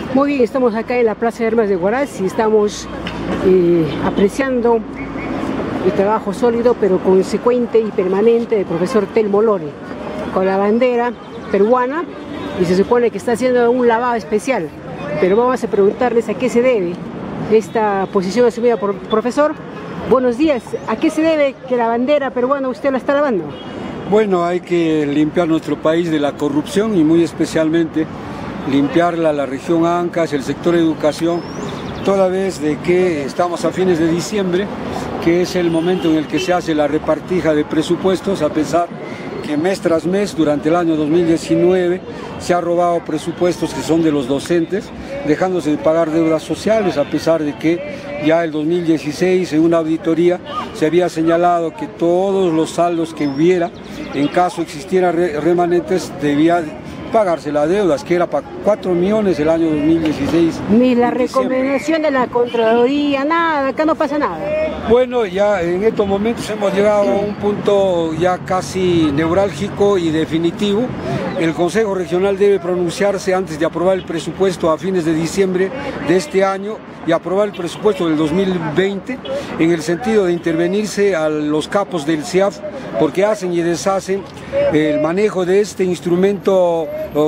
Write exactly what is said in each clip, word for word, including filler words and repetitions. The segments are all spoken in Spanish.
Muy bien, estamos acá en la Plaza de Armas de Huaraz y estamos eh, apreciando el trabajo sólido pero consecuente y permanente del profesor Telmo Lore, con la bandera peruana, y se supone que está haciendo un lavado especial, pero vamos a preguntarles a qué se debe esta posición asumida por profesor. Buenos días, ¿a qué se debe que la bandera peruana usted la está lavando? Bueno, hay que limpiar nuestro país de la corrupción y muy especialmente limpiarla la región Ancash, el sector educación, toda vez de que estamos a fines de diciembre, que es el momento en el que se hace la repartija de presupuestos, a pesar que mes tras mes durante el año dos mil diecinueve se ha robado presupuestos que son de los docentes, dejándose de pagar deudas sociales, a pesar de que ya el dos mil dieciséis en una auditoría se había señalado que todos los saldos que hubiera, en caso existiera remanentes, debía pagarse las deudas, que era para cuatro millones el año dos mil dieciséis. Ni la recomendación de la Contraloría, nada, acá no pasa nada. Bueno, ya en estos momentos hemos llegado a un punto ya casi neurálgico y definitivo. El Consejo Regional debe pronunciarse antes de aprobar el presupuesto a fines de diciembre de este año y aprobar el presupuesto del dos mil veinte, en el sentido de intervenirse a los capos del C I A F, porque hacen y deshacen el manejo de este instrumento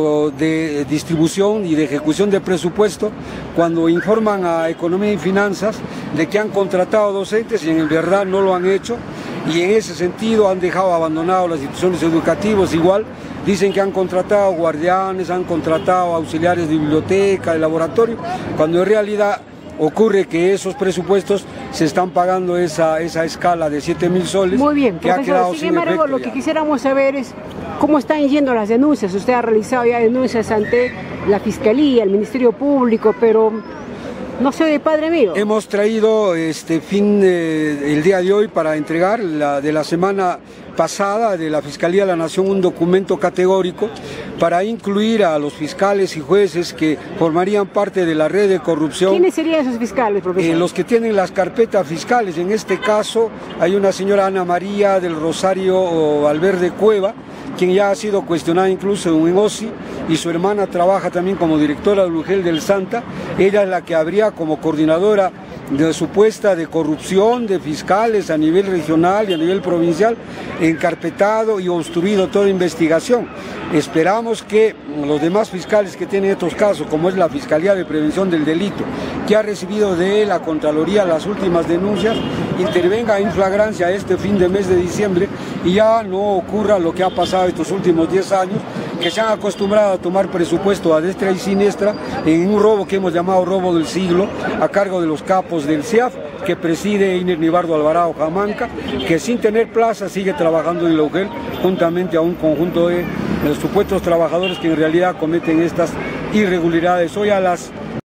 de distribución y de ejecución de presupuesto, cuando informan a Economía y Finanzas de que han contratado docentes y en verdad no lo han hecho, y en ese sentido han dejado abandonadas las instituciones educativas. Igual dicen que han contratado guardianes, han contratado auxiliares de biblioteca, de laboratorio, cuando en realidad ocurre que esos presupuestos se están pagando esa, esa escala de siete mil soles. Muy bien, que ha quedado sin embargo, lo que quisiéramos saber es cómo están yendo las denuncias. Usted ha realizado ya denuncias ante la Fiscalía, el Ministerio Público, pero no se oye, padre mío. Hemos traído este fin eh, el día de hoy para entregar la, de la semana pasada de la Fiscalía de la Nación un documento categórico para incluir a los fiscales y jueces que formarían parte de la red de corrupción. ¿Quiénes serían esos fiscales, profesor? Eh, los que tienen las carpetas fiscales. En este caso hay una señora Ana María del Rosario Valverde Cueva, quien ya ha sido cuestionada incluso en O S I, y su hermana trabaja también como directora del UGEL del Santa. Ella es la que habría como coordinadora de supuesta de corrupción de fiscales a nivel regional y a nivel provincial, encarpetado y obstruido toda investigación. Esperamos que los demás fiscales que tienen estos casos, como es la Fiscalía de Prevención del Delito, que ha recibido de la Contraloría las últimas denuncias, intervenga en flagrancia este fin de mes de diciembre y ya no ocurra lo que ha pasado estos últimos diez años, que se han acostumbrado a tomar presupuesto a destra y siniestra en un robo que hemos llamado robo del siglo, a cargo de los capos del C I A F, que preside Iner Nibardo Alvarado Jamanca, que sin tener plaza sigue trabajando en la UGEL juntamente a un conjunto de, de supuestos trabajadores que en realidad cometen estas irregularidades. Hoy a las